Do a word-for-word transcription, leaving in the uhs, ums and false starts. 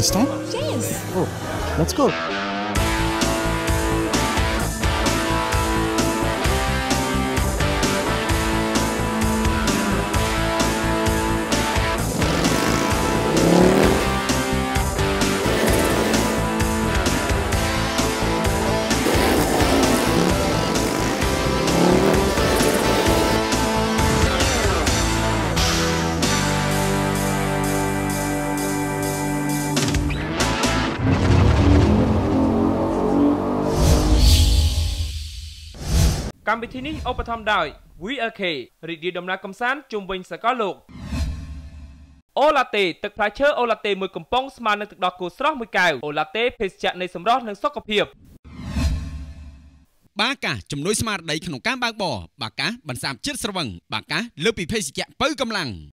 This time? Yes. Oh, let's go. Cảm bị thi ní ô bà thăm đòi vê lờ ca រីករាយដំណើរកំសាន្តជុំវិញសកលលោកអូឡាតេទឹកផ្លែឈើអូឡាតេមួយកំប៉ុងស្មើនឹងទឹកដោះគោស្រស់មួយកែវអូឡាតេភេសជ្ជៈនៃសម្រស់និងសុខភាពបាកាជំនួយស្មារតីក្នុងការបើកបរបាកាបន្សាបជាតិស្រវឹងបាកាលើពីភេសជ្ជៈបើកម្លាំង